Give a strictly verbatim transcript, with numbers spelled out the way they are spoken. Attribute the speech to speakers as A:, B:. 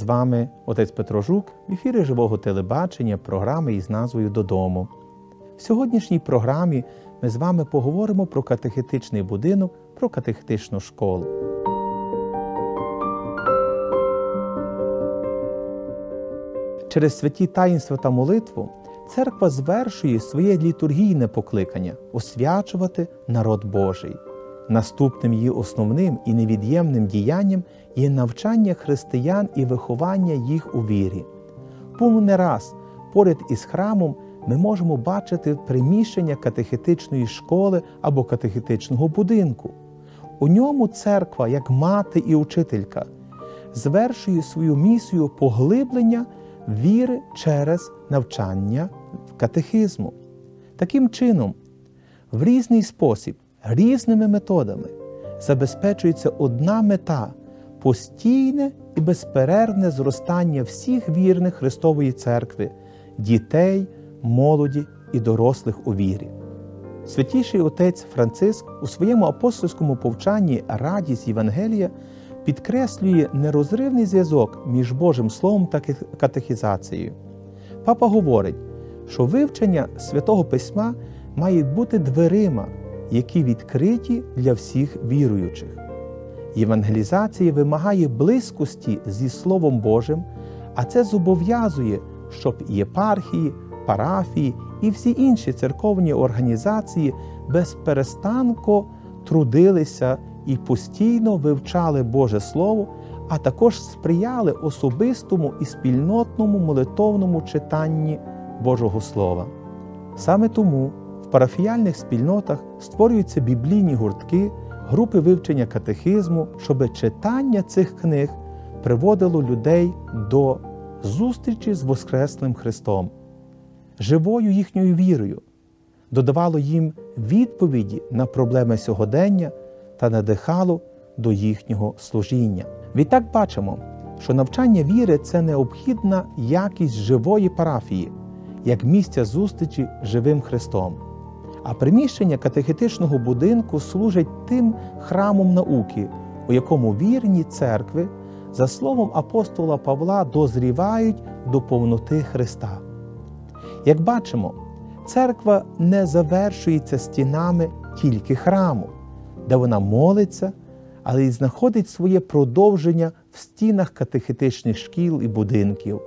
A: вами отець Петро Жук в ефірі Живого телебачення програми із назвою «Додому». В сьогоднішній програмі ми з вами поговоримо про катехетичний будинок, про катехетичну школу. Через святі таїнства та молитву Церква звершує своє літургійне покликання – освячувати народ Божий. Наступним її основним і невід'ємним діянням є навчання християн і виховання їх у вірі. Тому не раз поряд із храмом ми можемо бачити приміщення катехетичної школи або катехетичного будинку. У ньому церква, як мати і учителька, звершує свою місію поглиблення віри через навчання катехизму. Таким чином, в різний спосіб, різними методами забезпечується одна мета – постійне і безперервне зростання всіх вірних Христової Церкви, дітей, молоді і дорослих у вірі. Святіший отець Франциск у своєму апостольському повчанні «Радість Євангелія» підкреслює нерозривний зв'язок між Божим Словом та катехізацією. Папа говорить, що вивчення Святого Письма має бути дверима, які відкриті для всіх віруючих. Євангелізація вимагає близькості зі Словом Божим, а це зобов'язує, щоб єпархії, парафії і всі інші церковні організації безперестанку трудилися і постійно вивчали Боже Слово, а також сприяли особистому і спільнотному молитовному читанні Божого Слова. Саме тому в парафіяльних спільнотах створюються біблійні гуртки, групи вивчення катехизму, щоб читання цих книг приводило людей до зустрічі з Воскреслим Христом, живою їхньою вірою, додавало їм відповіді на проблеми сьогодення та надихало до їхнього служіння. Відтак бачимо, що навчання віри – це необхідна якість живої парафії, як місця зустрічі з живим Христом. А приміщення катехетичного будинку служать тим храмом науки, у якому вірні церкви, за словом апостола Павла, дозрівають до повноти Христа. Як бачимо, церква не завершується стінами тільки храму, де вона молиться, але й знаходить своє продовження в стінах катехетичних шкіл і будинків.